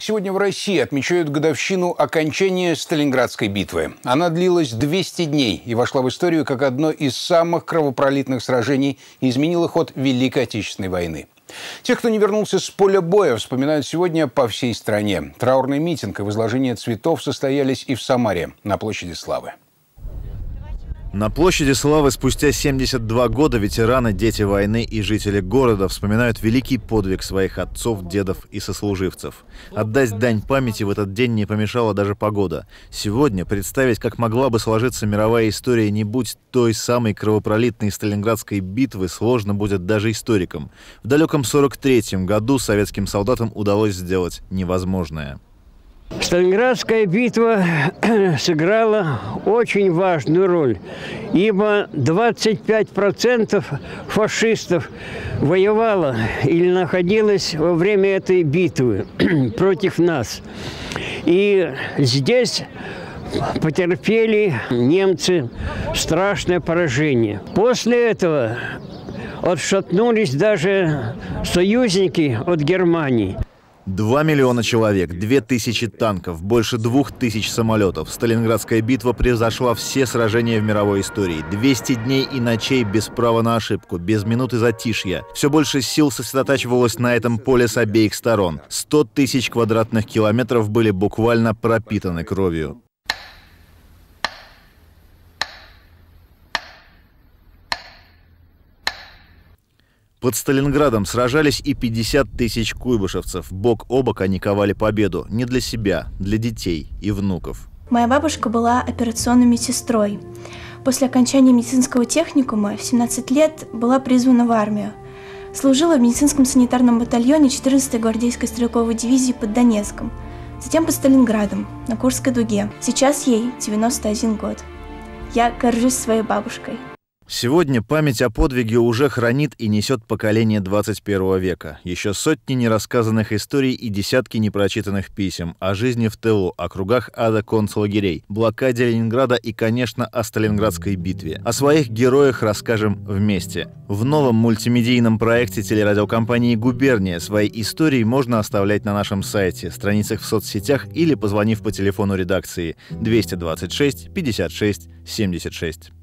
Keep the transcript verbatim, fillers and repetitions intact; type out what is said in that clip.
сегодня в России отмечают годовщину окончания Сталинградской битвы. Она длилась двести дней и вошла в историю как одно из самых кровопролитных сражений и изменила ход Великой Отечественной войны. Тех, кто не вернулся с поля боя, вспоминают сегодня по всей стране. Траурный митинг и возложение цветов состоялись и в Самаре, на площади Славы. На площади Славы спустя семьдесят два года ветераны, дети войны и жители города вспоминают великий подвиг своих отцов, дедов и сослуживцев. Отдать дань памяти в этот день не помешала даже погода. Сегодня представить, как могла бы сложиться мировая история, не будь той самой кровопролитной Сталинградской битвы, сложно будет даже историкам. В далеком сорок третьем году советским солдатам удалось сделать невозможное. Сталинградская битва сыграла очень важную роль, ибо двадцать пять процентов фашистов воевало или находилось во время этой битвы против нас. И здесь потерпели немцы страшное поражение. После этого отшатнулись даже союзники от Германии. Два миллиона человек, две тысячи танков, больше двух тысяч самолетов. Сталинградская битва превзошла все сражения в мировой истории. двести дней и ночей без права на ошибку, без минуты затишья. Все больше сил сосредотачивалось на этом поле с обеих сторон. сто тысяч квадратных километров были буквально пропитаны кровью. Под Сталинградом сражались и пятьдесят тысяч куйбышевцев. Бок о бок они ковали победу. Не для себя, для детей и внуков. Моя бабушка была операционной медсестрой. После окончания медицинского техникума в семнадцать лет была призвана в армию. Служила в медицинском санитарном батальоне четырнадцатой гвардейской стрелковой дивизии под Донецком. Затем под Сталинградом, на Курской дуге. Сейчас ей девяносто один год. Я горжусь своей бабушкой. Сегодня память о подвиге уже хранит и несет поколение двадцать первого века. Еще сотни нерассказанных историй и десятки непрочитанных писем о жизни в тылу, о кругах ада концлагерей, блокаде Ленинграда и, конечно, о Сталинградской битве. О своих героях расскажем вместе. В новом мультимедийном проекте телерадиокомпании «Губерния» свои истории можно оставлять на нашем сайте, страницах в соцсетях или позвонив по телефону редакции двести двадцать шесть пятьдесят шесть семьдесят шесть.